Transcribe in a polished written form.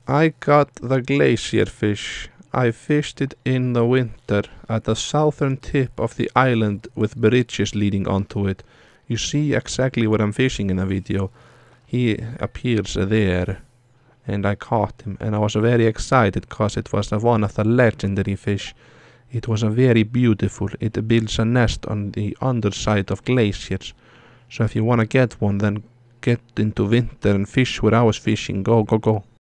I got the glacierfish. I fished it in the winter at the southern tip of the island with bridges leading onto it. You see exactly what I'm fishing in the video. He appears there. And I caught him, and I was very excited because it was one of the legendary fish. It was very beautiful. It builds a nest on the underside of glaciers. So if you want to get one, then get into winter and fish where I was fishing. Go, go, go.